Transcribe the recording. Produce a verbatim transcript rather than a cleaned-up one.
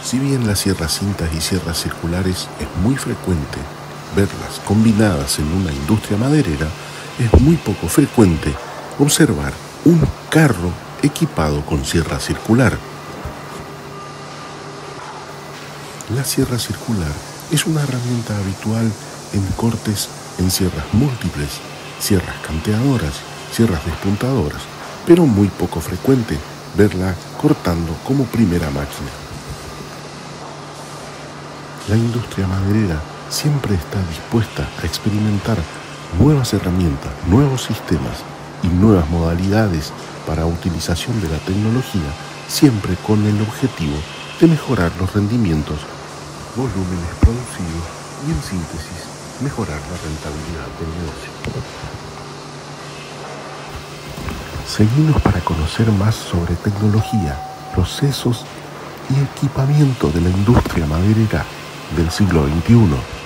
Si bien las sierras cintas y sierras circulares es muy frecuente verlas combinadas en una industria maderera, es muy poco frecuente observar un carro equipado con sierra circular. La sierra circular es una herramienta habitual en cortes en sierras múltiples, sierras canteadoras, sierras despuntadoras, pero muy poco frecuente verla cortando como primera máquina. La industria maderera siempre está dispuesta a experimentar nuevas herramientas, nuevos sistemas y nuevas modalidades para utilización de la tecnología, siempre con el objetivo de mejorar los rendimientos, volúmenes producidos y, en síntesis, mejorar la rentabilidad del negocio. Seguinos para conocer más sobre tecnología, procesos y equipamiento de la industria maderera del siglo veintiuno.